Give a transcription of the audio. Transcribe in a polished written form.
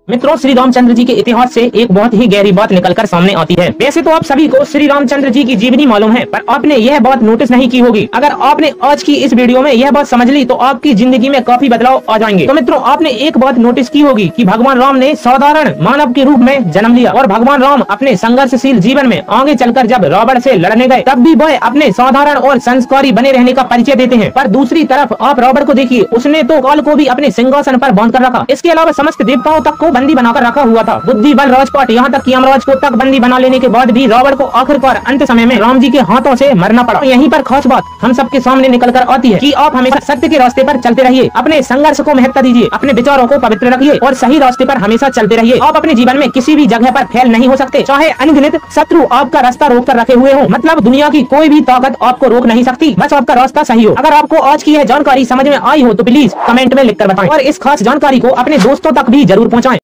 मित्रों, श्री रामचंद्र जी के इतिहास से एक बहुत ही गहरी बात निकलकर सामने आती है। वैसे तो आप सभी को श्री रामचंद्र जी की जीवनी मालूम है, पर आपने यह बात नोटिस नहीं की होगी। अगर आपने आज की इस वीडियो में यह बात समझ ली तो आपकी जिंदगी में काफी बदलाव आ जाएंगे। तो मित्रों, आपने एक बात नोटिस की होगी कि भगवान राम ने साधारण मानव के रूप में जन्म लिया और भगवान राम अपने संघर्षशील जीवन में आगे चलकर जब रावण से लड़ने गए तब भी वह अपने साधारण और संस्कारी बने रहने का परिचय देते हैं। पर दूसरी तरफ आप रावण को देखिए, उसने तो काल को भी अपने सिंहासन पर बांध कर रखा। इसके अलावा समस्त देवताओं तक को बंदी बनाकर रखा हुआ था। बुद्धि बल राजपाट यहाँ तक कि यमराज को तक बंदी बना लेने के बाद भी रावण को आखिरकार अंत समय में राम जी के हाथों से मरना पड़ा। यहीं पर खास बात हम सबके सामने निकल कर आती है कि आप हमेशा सत्य के रास्ते पर चलते रहिए, अपने संघर्ष को महत्व दीजिए, अपने विचारों को पवित्र रखिए और सही रास्ते पर हमेशा चलते रहिए। आप अपने जीवन में किसी भी जगह पर फेल नहीं हो सकते, चाहे अनगिनत शत्रु आपका रास्ता रोक कर रखे हुए हो। मतलब दुनिया की कोई भी ताकत आपको रोक नहीं सकती, बस आपका रास्ता सही हो। अगर आपको आज की यह जानकारी समझ में आई हो तो प्लीज कमेंट में लिखकर बताएं और इस खास जानकारी को अपने दोस्तों तक भी जरूर पहुँचाएं।